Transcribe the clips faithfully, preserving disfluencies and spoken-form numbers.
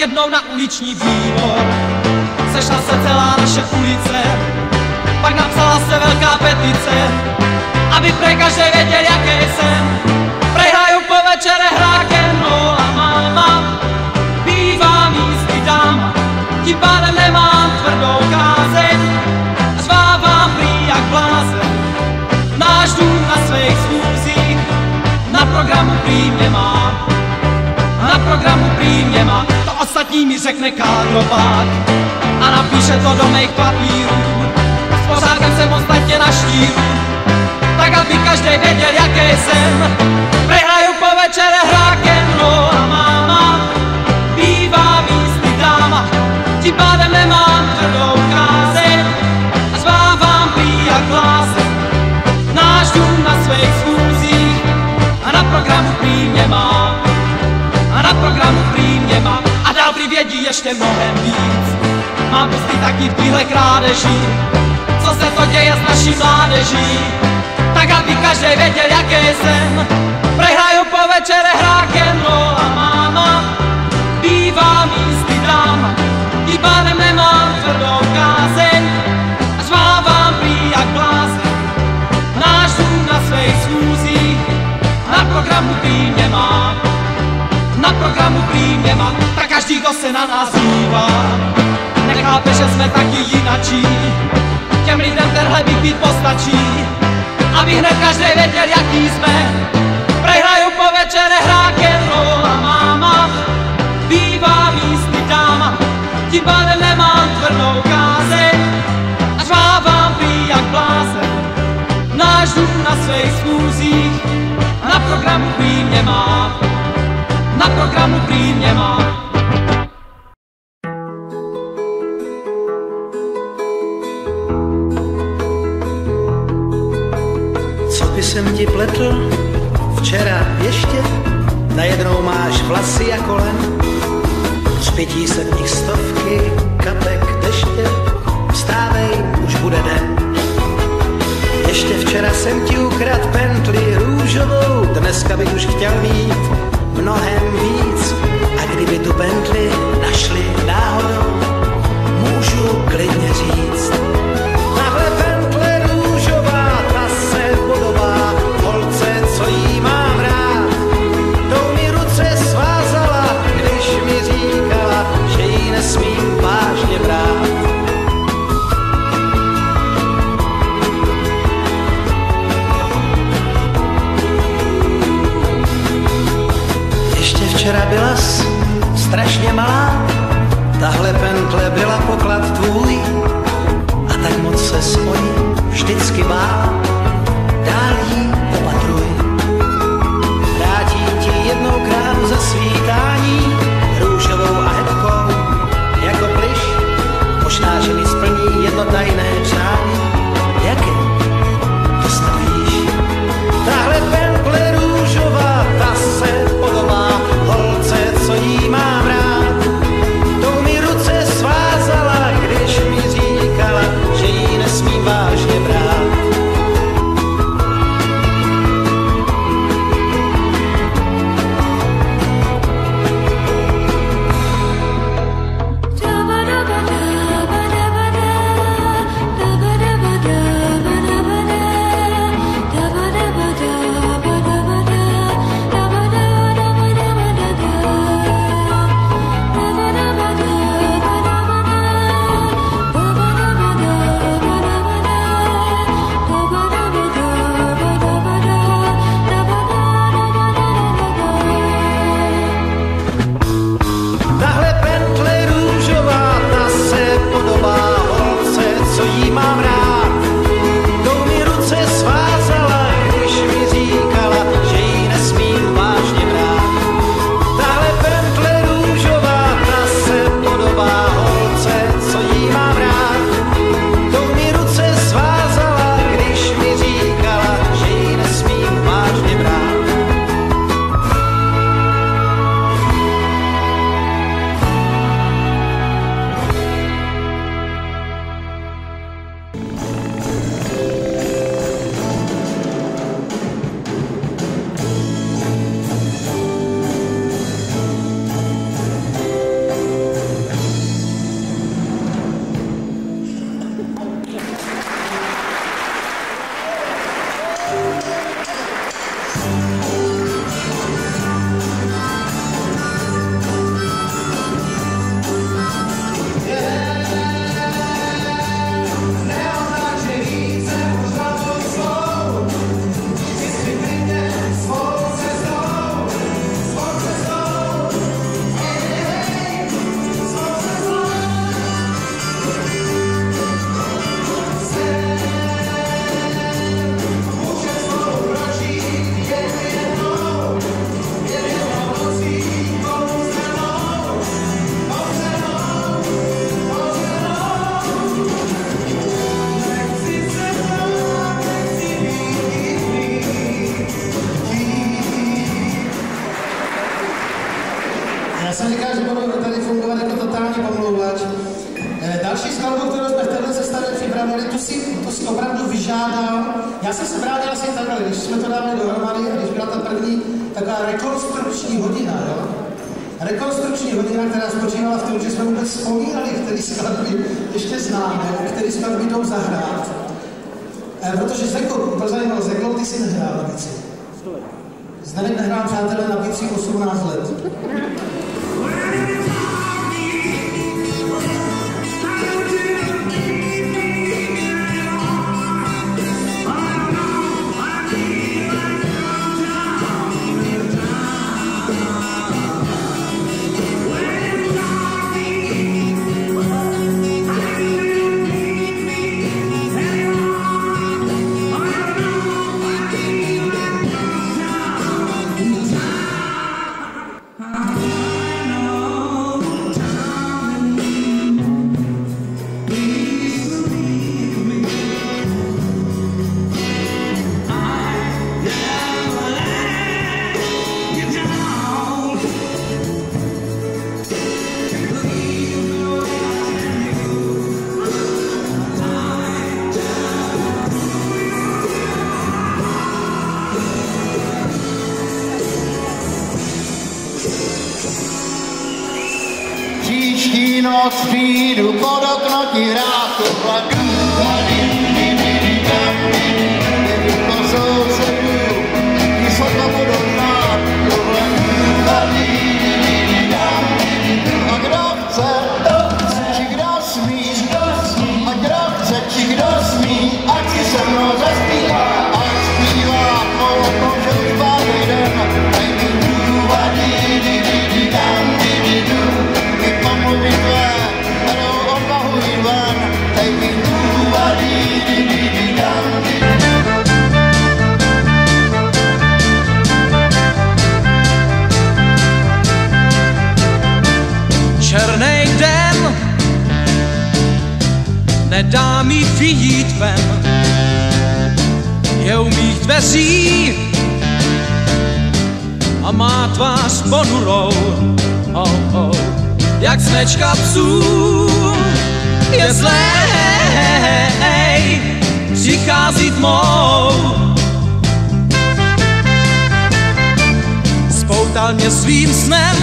jednou na uliční výbor sešla se celá naše ulice, pak napsala se velká petice, aby pre každý věděl, jaký jsem. Prehraju po večere hrákem, no a máma bývá místy dáma, tím pádem nemám tvrdou kázeň, řvávám prý jak blázen. Náš dům na svých schůzích na programu prý mě má, na programu prý mě má. To ostatní mi řekne kádrovák a napíše to do mých papírů. S pořádkem jsem ostatně na štíru, tak aby každý věděl, jaký jsem. Prehraju po večere hrákem, no a máma bývá místy dáma, tím pádem nemám tvrdou kázeň a řvávám prý jak blázen. Náš dům na svých schůzích a na programu prý mě má, a na programu prý mě má. A dál prý vědí ještě mnohem víc, mám prsty taky v téhle krádeži, co se to děje s naší mládeží, tak aby každý věděl, jaký jsem. Prehraju po večere hrákem, no a máma bývá místy dáma, tím pádem nemám tvrdou kázeň a řvávám prý jak blázen. Náš dům na svých schůzích na programu prý mě má, na programu prý mě má. Tak každý, kdo se na nás dívá, nechápe, že jsme taky jinačí. Těm lidem tenhle byt být postačí, aby hned každý věděl, jaký jsme. Prehraju po večere hrákem, no a máma bývá místy dáma, tím pádem nemám tvrdou kázeň a řvávám prý jak blázen. Náš dům na svých schůzích na programu prý mě má, na programu prý mě má. Co by jsem ti pletl včera ještě, najednou máš vlasy jako len, zpětí se v nich stovky kapek deště, vstávej, už bude den. Ještě včera jsem ti ukradl pentli růžovou, dneska bych už chtěl mít mnohem víc. A kdyby tu pentli našli náhodou, můžu klidně říct, tahle pentle růžová, ta se podobá holce, co jí mám rád. Tou mi ruce svázala, když mi říkala, že jí nesmím vážně brát. Včera bylas strašně malá, tahle pentle byla poklad tvůj, a tak moc se svojí vždycky bál, dál jí opatruj. Vrátím ti jednou kránu za svítání, růžovou a hebkou, jako plyš, možná, že mi splní jedno tajné přání. Jaké? To snad víš. Tahle pentle růžová, ta se podobá holce, co jí mám rád. Tou mi ruce svázala, když mi říkala, že jí nesmím vážně brát. Já jsem říkal, že budu tady fungovat jako totální pomlouvač. Další skladbu, kterou jsme v této sestavě připravili, tu si, tu si opravdu vyžádal. Já jsem se vrátil asi takhle, když jsme to dávali dohromady, a když byla ta první taková rekonstrukční hodina, jo? Rekonstrukční hodina, která spočívala v tom, že jsme vůbec vzpomínali, který skladby ještě známe, který skladby jdou zahrát. E, protože Zegl, to zajímalo, Zegl, ty si nehrál na bici. Zdeněk nehrál, přátelé, na bici osmnáct let. Příští noc přijdu pod okno ti hrát to plaku. To sousedů, ty sotva budou znát tohle. A kdo chce, či kdo smí, a kdo chce, či kdo smí, ať si se mnou zaspívá, ať zpívá po tom, že už pátý den, dej mi důvadí, dám ti dů. Černej den nedá mi vyjít ven, je u mých dveří a má tvář ponurou, oh, oh, jak smečka psů. Je zlej, přichází tmou, spoutal mě svým snem.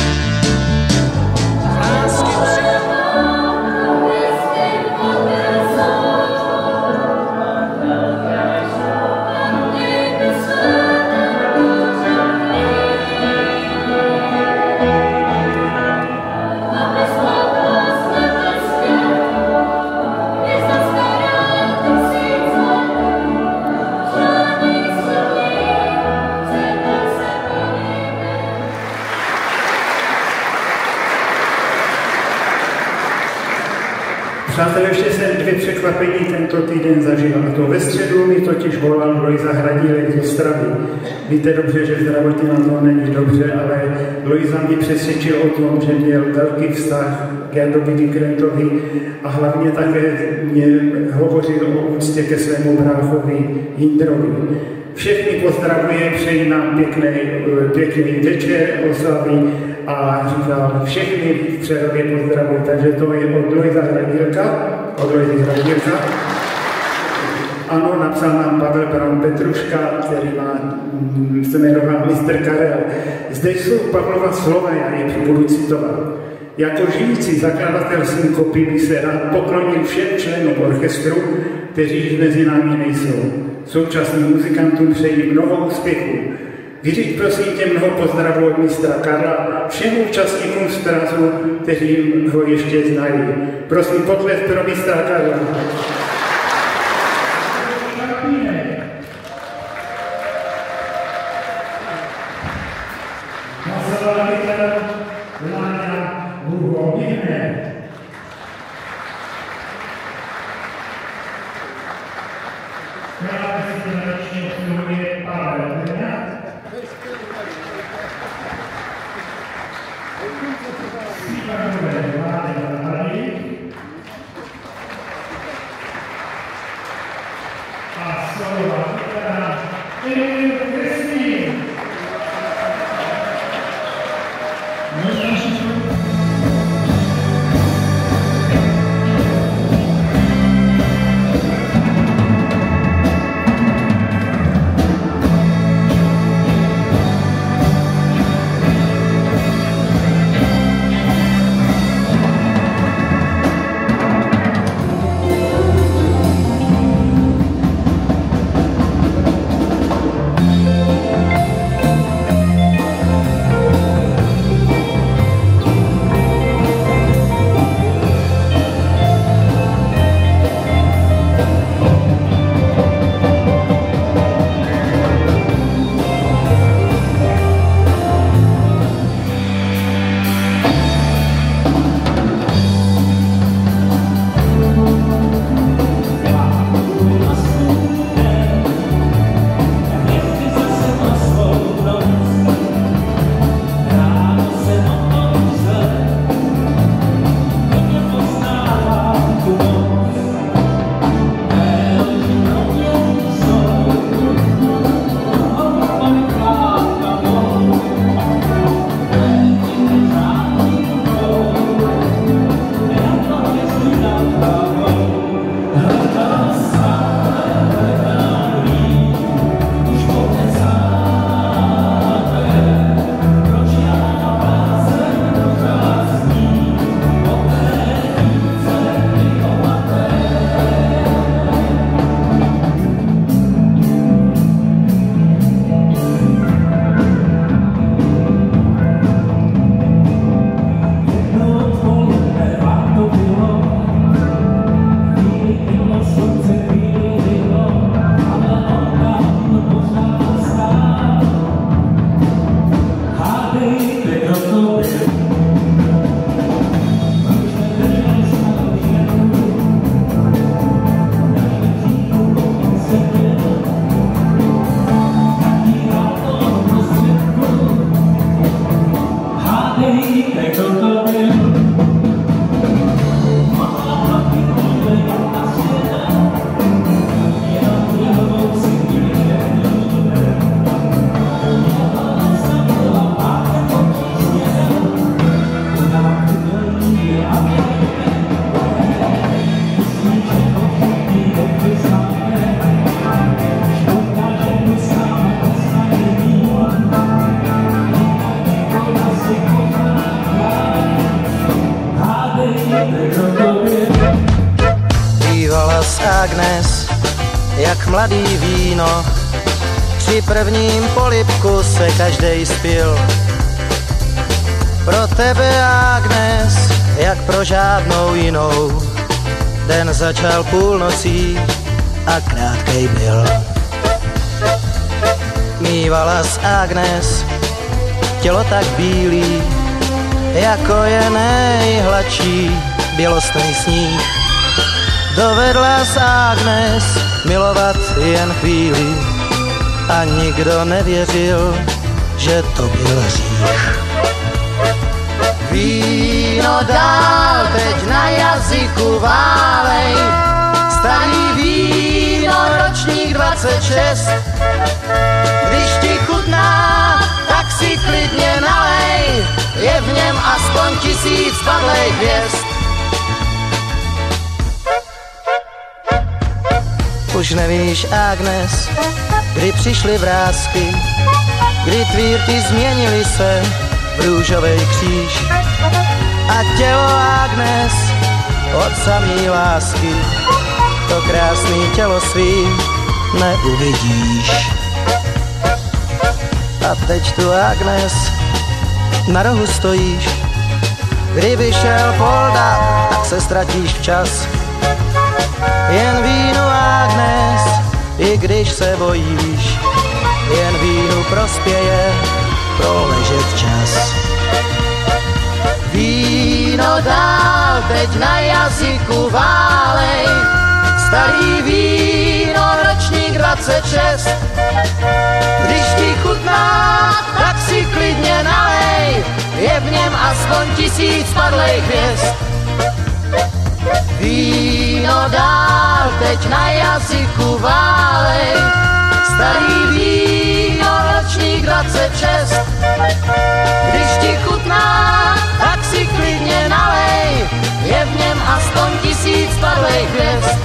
Přátelé, ještě jsem dvě překvapení tento týden zažil. A to ve středu mi totiž volal Lojza Hradílek z Ostravy. Víte dobře, že zdravotně na to není dobře, ale Lojza mě přesvědčil o tom, že měl velký vztah k Jardovi Vykrentovi a hlavně také mě hovořil o úctě ke svému bráchovi Jindrovi. Všechny pozdravuje, přeji nám pěkný, pěkný večer, oslavy a říkal, všechny v Přerově pozdravuji, takže to je od Lojza Hradílka, od Lojzy Hradílka. Ano, napsal nám Pavel Braun Petruška, který má, se jmenoval mistr Karel. Zde jsou Pavlova slova, já je budu citovat. Jako žijící zakladatel synkopy by se rád poklonil všem členům orchestru, kteří již mezi námi nejsou. Současným muzikantům přeji mnoho úspěchů. Vyříď prosím tě mnoho pozdravů od mistra Karla, všem účastníkům ztrazu, kteří ho ještě znají. Prosím, potlesk pro mistra Karla. Thank you. mladý víno. Při prvním polibku se každej spil. Pro tebe, Agnes, jak pro žádnou jinou. Den začal půlnocí a krátkej byl. Mívala s Agnes tělo tak bílý, jako je nejhladší bělostný sníh. Dovedla s Agnes milovat jen chvíli a nikdo nevěřil, že to byl hřích. Víno dál teď na jazyku válej, starý víno ročník dvacet šest. Když ti chutná, tak si klidně nalej, je v něm aspoň tisíc padlej hvězd. Už nevíš, Agnes, kdy přišly vrásky, kdy tvírky změnily se v růžovej kříž. A tělo Agnes od samý lásky, to krásný tělo svým neuvidíš. A teď tu, Agnes, na rohu stojíš. Kdyby šel Polda, tak se ztratíš včas. Jen vínu, Agnes, i když se bojíš, jen vínu prospěje proležet čas. Víno dál teď na jazyku válej, starý víno ročník dvacet šest. Když ti chutná, tak si klidně nalej, je v něm aspoň tisíc padlej hvězd. Víno dál teď na jazyku válej, starý víno ročník dvacet šest. Když ti chutná, tak si klidně nalej, je v něm aspoň tisíc padlej hvězd.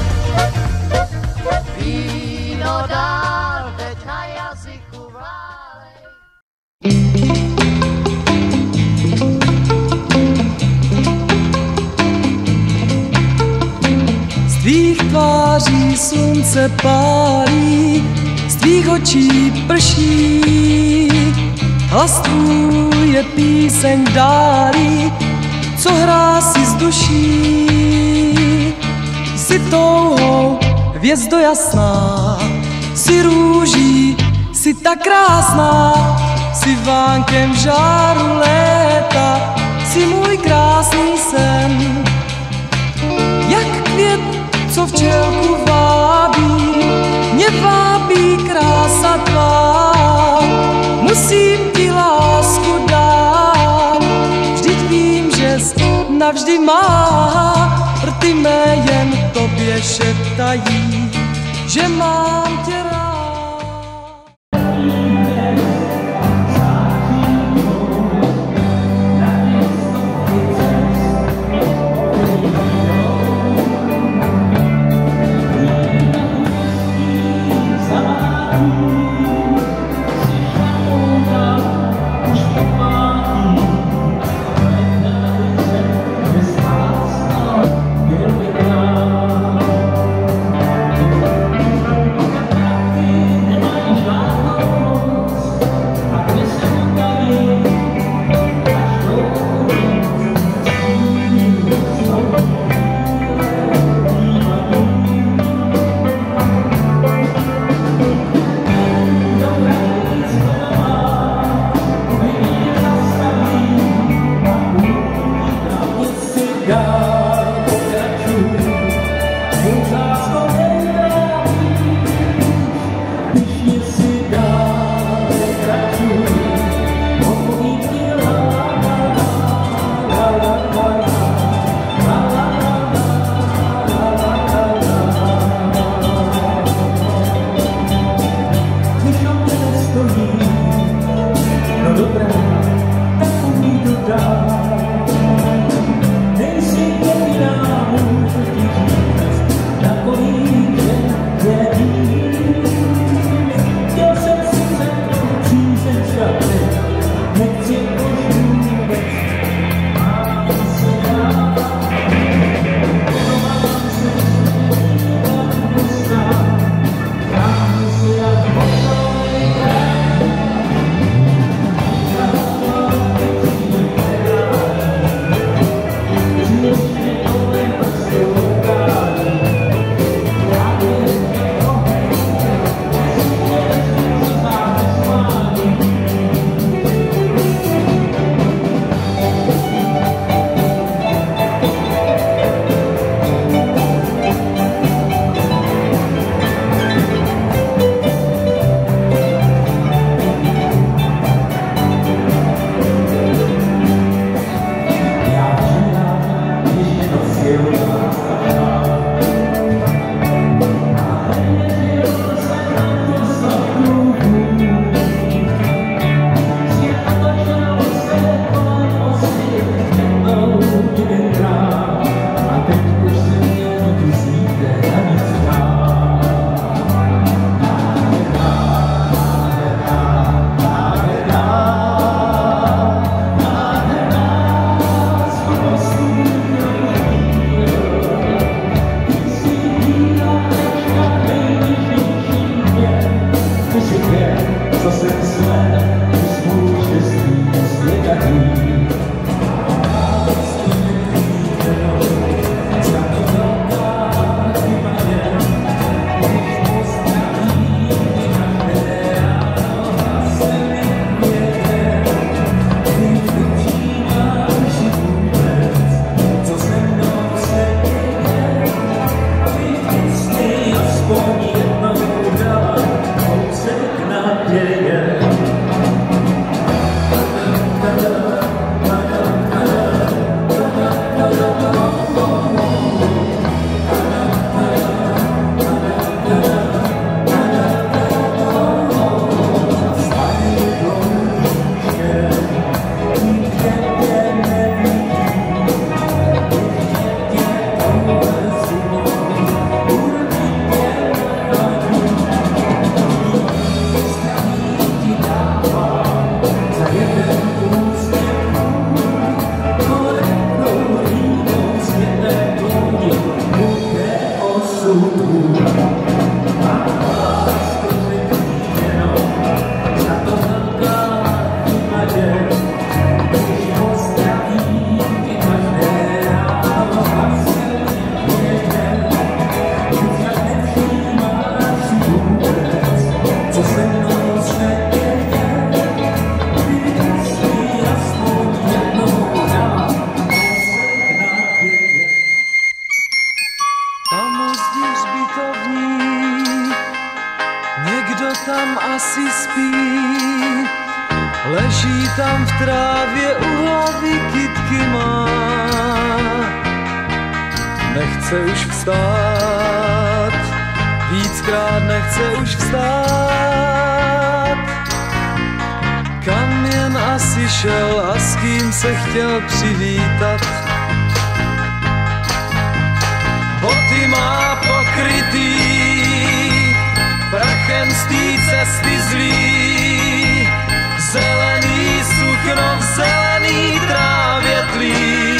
Víno dál teď na jazyku válej. Z tvých tváří slunce pálí, z tvých očí prší, hlas tvůj je píseň dálí, co hrá si z duší. Jsi touhou hvězdo jasná, jsi růží, jsi tak krásná, jsi vánkem žáru léta, jsi můj krásný sen. Jak květ, co včelku vábí, mě vábí krása tvá. Musím ti lásku dát, vždyť vím, že jsi navždy má. Rty mé jen tobě šeptají, že mám tě rád. nespí. Leží tam v trávě, u hlavy kytky má. Nechce už vstát, víckrát nechce už vstát. Kam jen asi šel a s kým se chtěl přivítat. Boty má pokrytý prachem z té cesty zlý. Zelený sukno v zelený trávě tlí.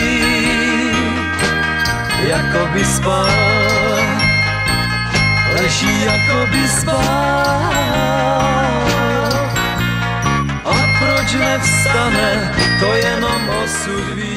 Jakoby spal, leží jakoby spal. A proč nevstane, to jenom osud ví.